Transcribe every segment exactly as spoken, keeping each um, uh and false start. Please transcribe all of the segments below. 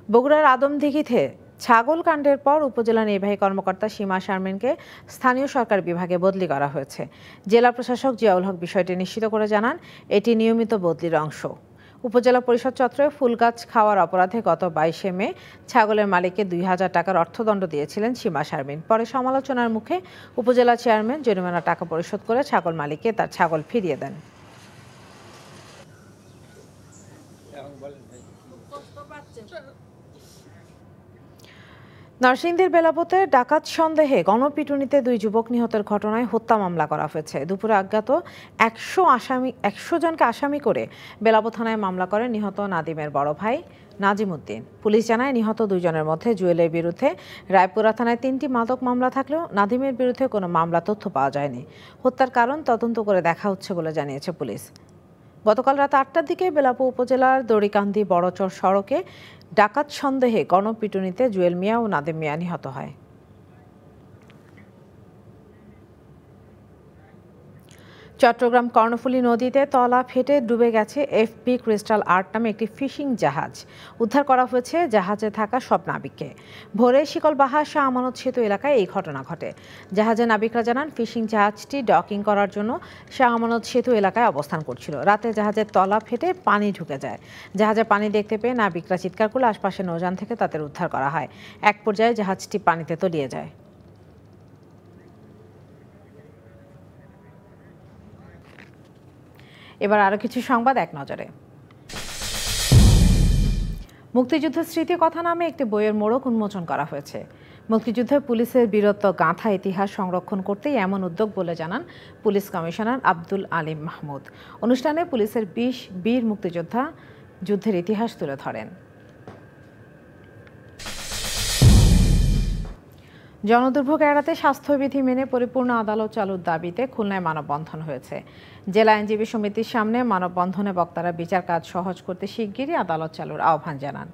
বগুড়ার আদমদিঘিতে ছাগল কাণ্ডের পর উপজেলা নির্বাহী কর্মকর্তা সীমা শারমিনকে স্থানীয় সরকার বিভাগে বদলি করা হয়েছে। জেলা প্রশাসক জিয়াউল হক বিষয়টি নিশ্চিত করে জানান, এটি নিয়মিত বদলির অংশ। উপজেলা পরিষদ চত্বরে ফুলগাছ খাওয়ার অপরাধে গত বাইশে মে ছাগলের মালিককে দুই হাজার টাকার অর্থদণ্ড দিয়েছিলেন সীমা শারমিন। পরে সমালোচনার মুখে উপজেলা চেয়ারম্যান জরিমানা টাকা পরিশোধ করে ছাগল মালিককে তার ছাগল ফিরিয়ে দেন। নরসিংদীর বেলাপোতে ডাকাত সন্দেহে গণপিটুনিতে দুই যুবক নিহতের ঘটনায় হত্যা মামলা করা হয়েছে। দুপুরে অজ্ঞাত একশো আসামি একশো জনকে আসামি করে বেলাপো থানায় মামলা করেন নিহত নাদিমের বড় ভাই নাজিম উদ্দিন। পুলিশ জানায়, নিহত দুইজনের মধ্যে জুয়েলের বিরুদ্ধে রায়পুরা থানায় তিনটি মাদক মামলা থাকলেও নাদিমের বিরুদ্ধে কোনো মামলা তথ্য পাওয়া যায়নি। হত্যার কারণ তদন্ত করে দেখা হচ্ছে বলে জানিয়েছে পুলিশ। গতকাল রাত আটটার দিকে বেলাপো উপজেলার দড়িকান্দি বড়চর সড়কে ডাকাত সন্দেহে গণপিটুনিতে জুয়েল মিয়া ও নাদিম মিয়া নিহত হয়। চট্টগ্রাম কর্ণফুলী নদীতে তলা ফেটে ডুবে গেছে এফপি ক্রিস্টাল আর্ট নামে একটি ফিশিং জাহাজ। উদ্ধার করা হয়েছে জাহাজে থাকা সব নাবিককে। ভোরে শিকলবাহা শাহ আমানত সেতু এলাকায় এই ঘটনা ঘটে। জাহাজের নাবিকরা জানান, ফিশিং জাহাজটি ডকিং করার জন্য শাহ আমানত সেতু এলাকায় অবস্থান করছিল। রাতে জাহাজের তলা ফেটে পানি ঢুকে যায়। জাহাজে পানি দেখতে পেয়ে নাবিকরা চিৎকার করলে আশপাশের নৌযান থেকে তাদের উদ্ধার করা হয়। এক পর্যায়ে জাহাজটি পানিতে তলিয়ে যায়। এবার আরো কিছু সংবাদ এক নজরে। মুক্তিযুদ্ধের স্মৃতি কথা নামে একটি বইয়ের মোড়ক উন্মোচন করা হয়েছে। মুক্তিযুদ্ধে পুলিশের বীরত্ব গাঁথা ইতিহাস সংরক্ষণ করতেই এমন উদ্যোগ বলে জানান পুলিশ কমিশনার আব্দুল আলিম মাহমুদ। অনুষ্ঠানে পুলিশের বিশ বীর মুক্তিযোদ্ধা যুদ্ধের ইতিহাস তুলে ধরেন। জনদুর্ভোগ এড়াতে স্বাস্থ্যবিধি মেনে পরিপূর্ণ আদালত চালুর দাবিতে খুলনায় মানববন্ধন হয়েছে। জেলা আইনজীবী সমিতির সামনে মানববন্ধনে বক্তারা বিচার কাজ সহজ করতে শিগগিরই আদালত চালুর আহ্বান জানান।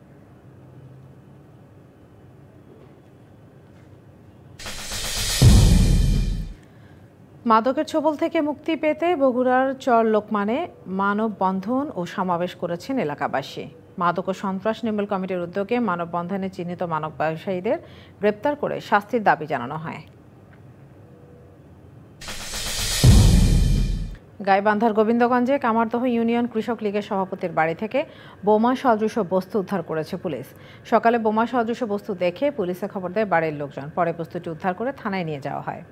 মাদকের ছোবল থেকে মুক্তি পেতে বগুড়ার চর লোকমানে মানববন্ধন ও সমাবেশ করেছেন এলাকাবাসী। মাদক ও সন্ত্রাস নির্মূল কমিটির উদ্যোগে মানববন্ধনে চিহ্নিত মাদক ব্যবসায়ীদের গ্রেপ্তার করে শাস্তির দাবি জানানো হয়। গাইবান্ধার গোবিন্দগঞ্জে কামারদহ ইউনিয়ন কৃষক লীগের সভাপতির বাড়ি থেকে বোমা সদৃশ বস্তু উদ্ধার করেছে পুলিশ। সকালে বোমা সদৃশ বস্তু দেখে পুলিশে খবর দেয় বাড়ির লোকজন। পরে বস্তুটি উদ্ধার করে থানায় নিয়ে যাওয়া হয়।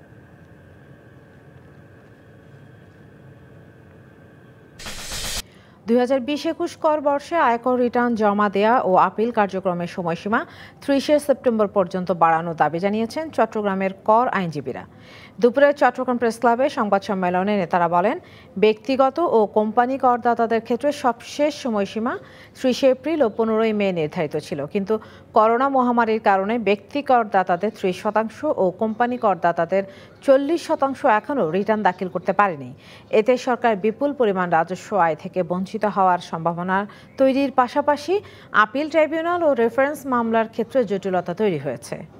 দুই হাজার বিশ একুশ কর বর্ষে আয়কর রিটার্ন জমা দেয়া ও আপিল কার্যক্রমের সময়সীমা ত্রিশে সেপ্টেম্বর পর্যন্ত বাড়ানোর দাবি জানিয়েছেন চট্টগ্রামের কর আইনজীবীরা। দুপুরে চট্টগ্রাম প্রেস ক্লাবে সংবাদ সম্মেলনে নেতারা বলেন, ব্যক্তিগত ও কোম্পানি করদাতাদের ক্ষেত্রে সবশেষ সময়সীমা ত্রিশে এপ্রিল ও পনেরোই মে নির্ধারিত ছিল, কিন্তু করোনা মহামারীর কারণে ব্যক্তি করদাতাদের ত্রিশ শতাংশ ও কোম্পানি করদাতাদের চল্লিশ শতাংশ এখনও রিটার্ন দাখিল করতে পারেনি। এতে সরকার বিপুল পরিমাণ রাজস্ব আয় থেকে বঞ্চিত হওয়ার সম্ভাবনা তৈরির পাশাপাশি আপিল ট্রাইব্যুনাল ও রেফারেন্স মামলার ক্ষেত্রে জটিলতা তৈরি হয়েছে।